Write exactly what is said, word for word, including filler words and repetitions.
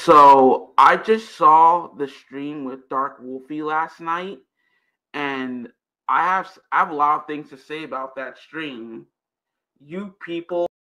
So I just saw the stream with Dark Wolfie last night, and I have I have a lot of things to say about that stream. You people